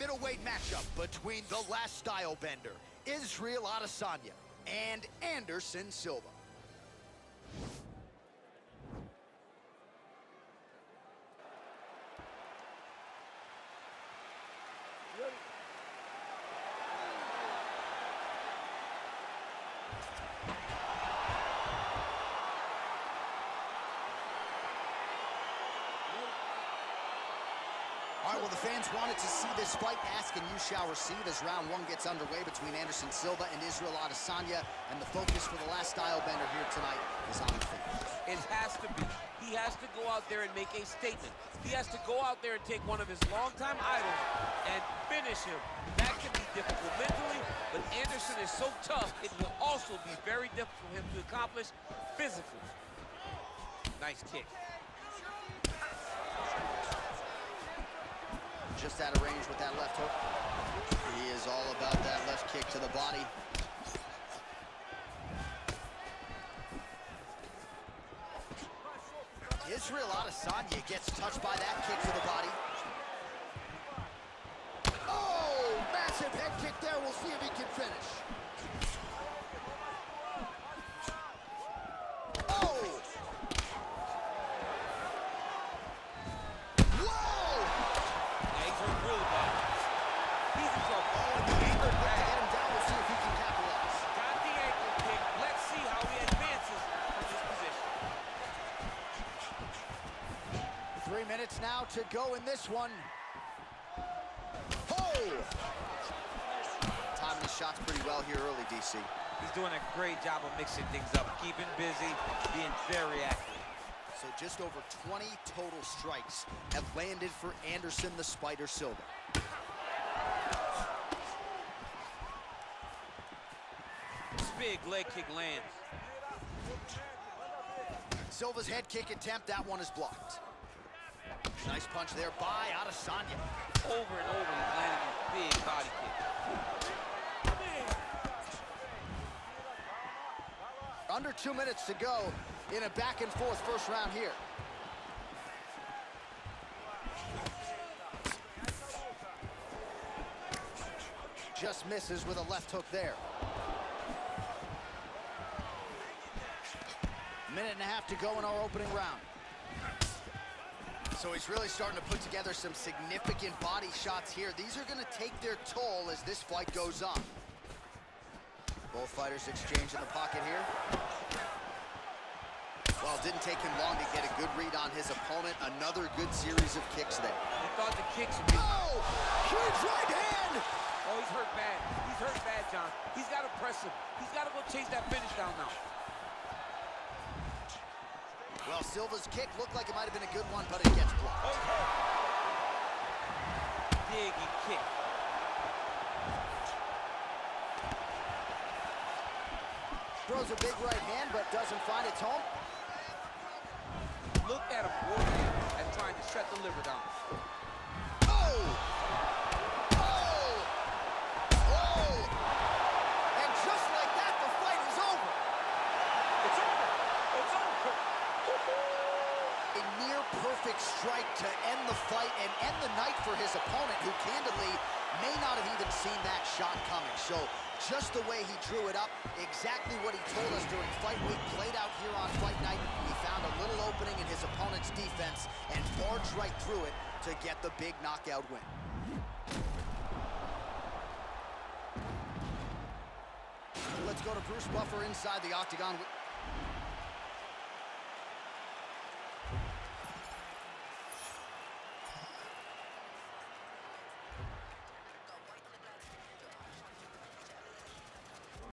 middleweight matchup between the last style bender, Israel Adesanya, and Anderson Silva. All right, well, the fans wanted to see this fight. Ask and you shall receive as round one gets underway between Anderson Silva and Israel Adesanya. And the focus for the last style bender here tonight is on the finish. It has to be. He has to go out there and make a statement. He has to go out there and take one of his longtime idols and finish him. That can be difficult mentally, but Anderson is so tough, it will also be very difficult for him to accomplish physically. Nice kick. Just out of range with that left hook. He is all about that left kick to the body. Israel Adesanya gets touched by that kick to the body. Oh, massive head kick there. We'll see if he can finish. Oh! Minutes now to go in this one. Oh! Timing his shots pretty well here early, DC. He's doing a great job of mixing things up, keeping busy, being very active. So just over 20 total strikes have landed for Anderson the Spider Silva. This big leg kick lands. Silva's head kick attempt, that one is blocked. Nice punch there by Adesanya. Over and over, he's landing these big body kicks. Under 2 minutes to go in a back-and-forth first round here. Just misses with a left hook there. Minute and a half to go in our opening round. So he's really starting to put together some significant body shots here. These are going to take their toll as this fight goes on. Both fighters exchange in the pocket here. Well, it didn't take him long to get a good read on his opponent. Another good series of kicks there. He thought the kicks would be... Oh! Huge right hand! Oh, he's hurt bad. He's hurt bad, John. He's got to press him. He's got to go chase that finish down now. Well, Silva's kick looked like it might have been a good one, but it gets blocked. Okay. Diggy kick. Throws a big right hand, but doesn't find its home. Look at him working and trying to shut the liver down. Oh! Oh! Oh! And just like that, the fight is over. It's over. It's over. A near-perfect strike to end the fight and end the night for his opponent, who candidly may not have even seen that shot coming. So just the way he drew it up, exactly what he told us during fight week, played out here on fight night. He found a little opening in his opponent's defense and barged right through it to get the big knockout win. Let's go to Bruce Buffer inside the octagon.